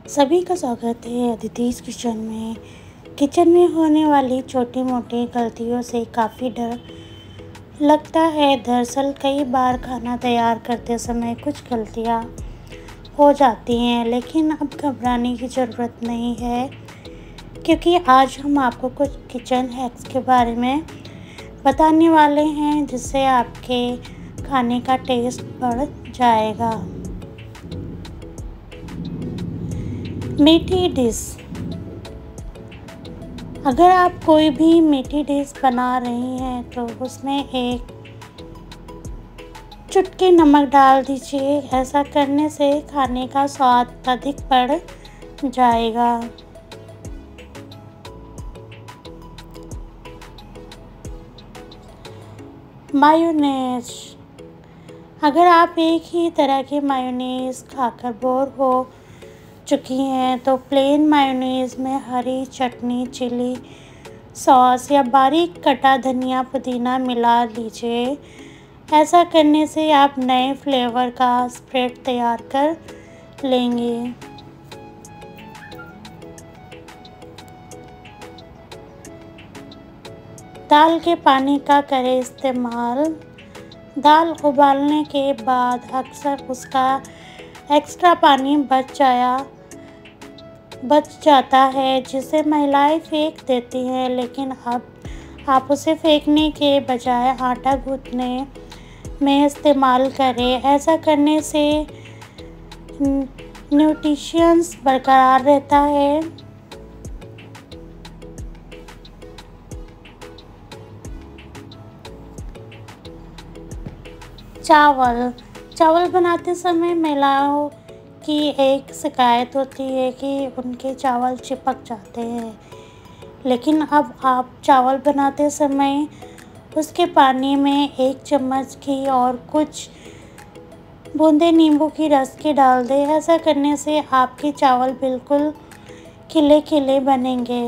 सभी का स्वागत है अदिति's किचन में। किचन में होने वाली छोटी मोटी गलतियों से काफ़ी डर लगता है। दरअसल कई बार खाना तैयार करते समय कुछ गलतियां हो जाती हैं, लेकिन अब घबराने की ज़रूरत नहीं है, क्योंकि आज हम आपको कुछ किचन हैक्स के बारे में बताने वाले हैं, जिससे आपके खाने का टेस्ट बढ़ जाएगा। मीठी डिश। अगर आप कोई भी मीठी डिश बना रही हैं तो उसमें एक चुटकी नमक डाल दीजिए। ऐसा करने से खाने का स्वाद अधिक बढ़ जाएगा। मायोनेज़। अगर आप एक ही तरह की मायोनेज़ खाकर बोर हो चुकी हैं तो प्लेन मायोनेज़ में हरी चटनी, चिली सॉस या बारीक कटा धनिया पुदीना मिला लीजिए। ऐसा करने से आप नए फ्लेवर का स्प्रेड तैयार कर लेंगे। दाल के पानी का करें इस्तेमाल। दाल उबालने के बाद अक्सर उसका एक्स्ट्रा पानी बच जाता है, जिसे महिलाएं फेंक देती हैं, लेकिन अब आप उसे फेंकने के बजाय आटा गूंथने में इस्तेमाल करें। ऐसा करने से न्यूट्रिशंस बरकरार रहता है। चावल बनाते समय महिलाओं की एक शिकायत होती है कि उनके चावल चिपक जाते हैं, लेकिन अब आप चावल बनाते समय उसके पानी में 1 चम्मच घी और कुछ बूंदे नींबू की रस की डाल दें। ऐसा करने से आपके चावल बिल्कुल खिले खिले बनेंगे।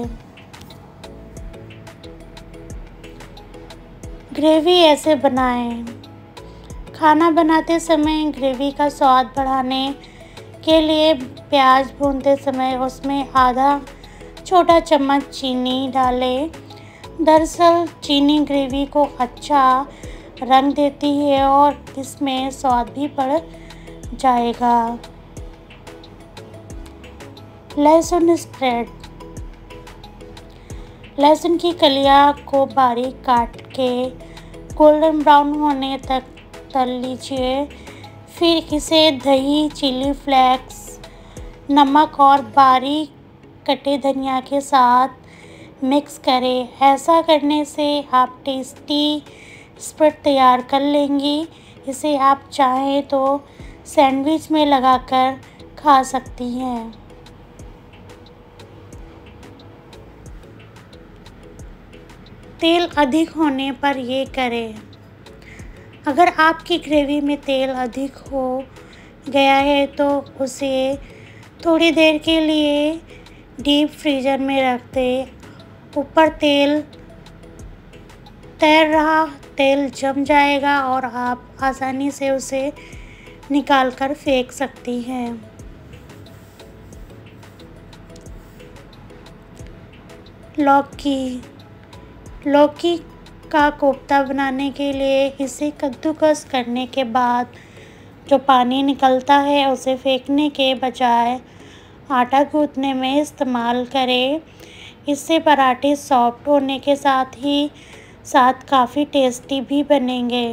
ग्रेवी ऐसे बनाएं। खाना बनाते समय ग्रेवी का स्वाद बढ़ाने के लिए प्याज भूनते समय उसमें आधा छोटा चम्मच चीनी डालें। दरअसल चीनी ग्रेवी को अच्छा रंग देती है और इसमें स्वाद भी बढ़ जाएगा। लहसुन स्प्रेड। लहसुन की कलियां को बारीक काट के गोल्डन ब्राउन होने तक तल लीजिए। फिर इसे दही, चिली फ्लेक्स, नमक और बारीक कटे धनिया के साथ मिक्स करें। ऐसा करने से आप टेस्टी स्प्रेड तैयार कर लेंगी। इसे आप चाहें तो सैंडविच में लगाकर खा सकती हैं। तेल अधिक होने पर ये करें। अगर आपकी ग्रेवी में तेल अधिक हो गया है तो उसे थोड़ी देर के लिए डीप फ्रीजर में रख दें। ऊपर तैर रहा तेल जम जाएगा और आप आसानी से उसे निकालकर फेंक सकती हैं। लौकी का कोफ्ता बनाने के लिए इसे कद्दूकस करने के बाद जो पानी निकलता है उसे फेंकने के बजाय आटा गूंथने में इस्तेमाल करें। इससे पराठे सॉफ्ट होने के साथ काफ़ी टेस्टी भी बनेंगे।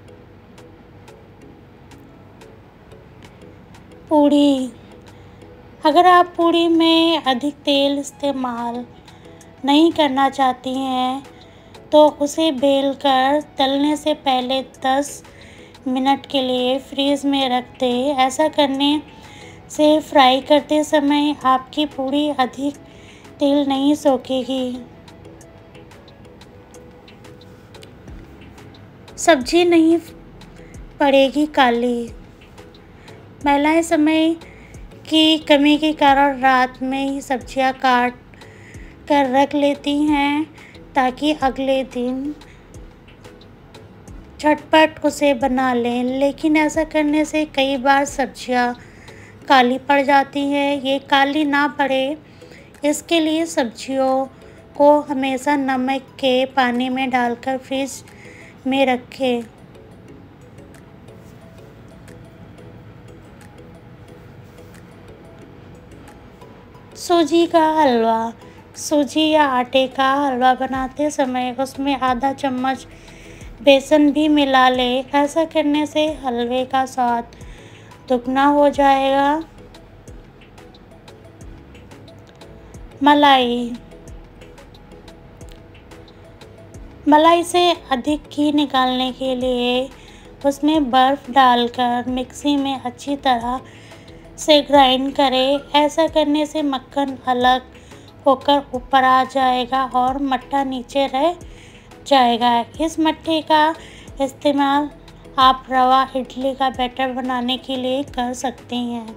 पूड़ी। अगर आप पूड़ी में अधिक तेल इस्तेमाल नहीं करना चाहती हैं तो उसे बेलकर तलने से पहले 10 मिनट के लिए फ्रीज में रख दें। ऐसा करने से फ्राई करते समय आपकी पूड़ी अधिक तेल नहीं सोखेगी। सब्जी नहीं पड़ेगी काली। महिलाएं समय की कमी के कारण रात में ही सब्जियां काट कर रख लेती हैं ताकि अगले दिन झटपट उसे बना लें, लेकिन ऐसा करने से कई बार सब्जियां काली पड़ जाती है। ये काली ना पड़े इसके लिए सब्जियों को हमेशा नमक के पानी में डालकर फ्रिज में रखें। सूजी का हलवा। सूजी या आटे का हलवा बनाते समय उसमें आधा चम्मच बेसन भी मिला लें। ऐसा करने से हलवे का स्वाद दुगना हो जाएगा। मलाई। मलाई से अधिक घी निकालने के लिए उसमें बर्फ़ डालकर मिक्सी में अच्छी तरह से ग्राइंड करें। ऐसा करने से मक्खन अलग होकर ऊपर आ जाएगा और मट्ठा नीचे रह जाएगा। इस मट्ठे का इस्तेमाल आप रवा इडली का बैटर बनाने के लिए कर सकती हैं।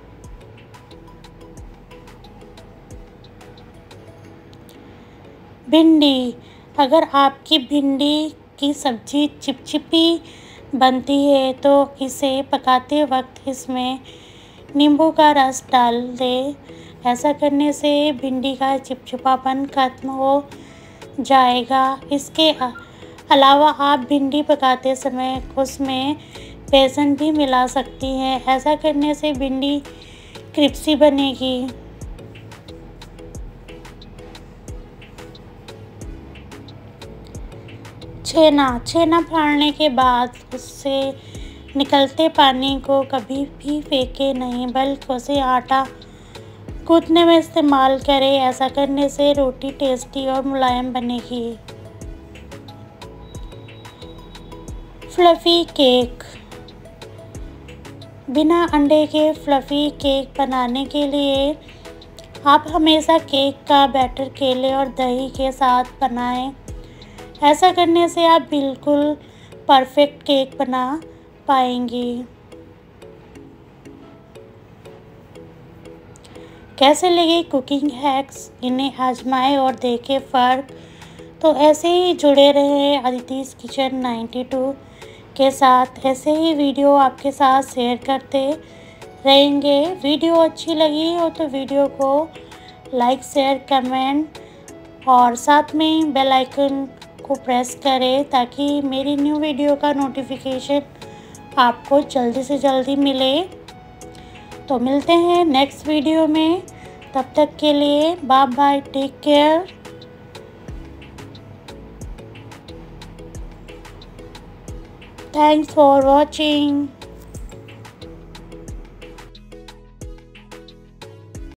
भिंडी। अगर आपकी भिंडी की सब्ज़ी चिपचिपी बनती है तो इसे पकाते वक्त इसमें नींबू का रस डाल दें। ऐसा करने से भिंडी का चिपचिपापन खत्म हो जाएगा। इसके अलावा आप भिंडी पकाते समय उसमें बेसन भी मिला सकती हैं। ऐसा करने से भिंडी क्रिस्पी बनेगी। छेना फाड़ने के बाद उससे निकलते पानी को कभी भी फेंके नहीं, बल्कि उसे आटा गूंथने में इस्तेमाल करें। ऐसा करने से रोटी टेस्टी और मुलायम बनेगी। Fluffy cake. बिना अंडे के फ्लफ़ी केक बनाने के लिए आप हमेशा केक का बैटर केले और दही के साथ बनाएं। ऐसा करने से आप बिल्कुल परफेक्ट केक बना पाएंगी। कैसे लगे कुकिंग हैक्स? इन्हें आजमाएं और देखें फ़र्क। तो ऐसे ही जुड़े रहें अदिति's किचन 92 के साथ। ऐसे ही वीडियो आपके साथ शेयर करते रहेंगे। वीडियो अच्छी लगी हो तो वीडियो को लाइक, शेयर, कमेंट और साथ में बेल आइकन को प्रेस करें ताकि मेरी न्यू वीडियो का नोटिफिकेशन आपको जल्दी से जल्दी मिले। तो मिलते हैं नेक्स्ट वीडियो में। तब तक के लिए bye bye, take care. Thanks for watching.